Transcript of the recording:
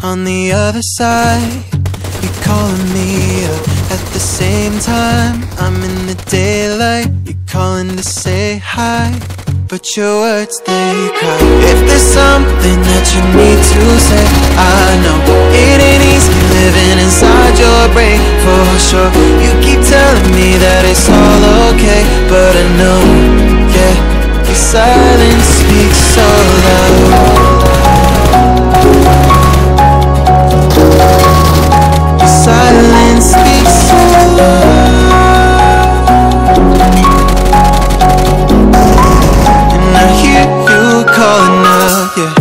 on the other side. You're calling me up at the same time. I'm in the daylight, you're calling to say hi, but your words, they cry. If there's something that you need to say, I know it ain't easy living inside your brain, for sure. You keep telling me that it's all okay, but I know, yeah, your silence speaks so loud. Your silence speaks so loud, and I hear you calling out, yeah.